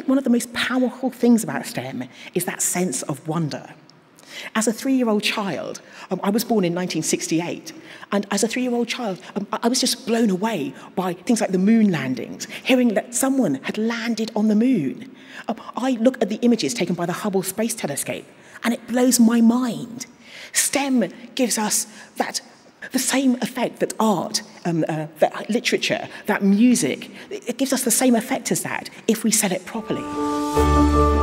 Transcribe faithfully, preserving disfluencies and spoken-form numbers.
think one of the most powerful things about STEM is that sense of wonder. As a three-year-old child, um, I was born in nineteen sixty-eight, and as a three-year-old child, um, I was just blown away by things like the moon landings, hearing that someone had landed on the moon. Um, I look at the images taken by the Hubble Space Telescope, and it blows my mind. STEM gives us that the same effect that art, um, uh, that literature, that music, it gives us the same effect as that if we sell it properly.